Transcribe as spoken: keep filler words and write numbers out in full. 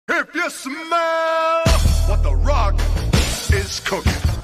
If you smell what the Rock is cooking.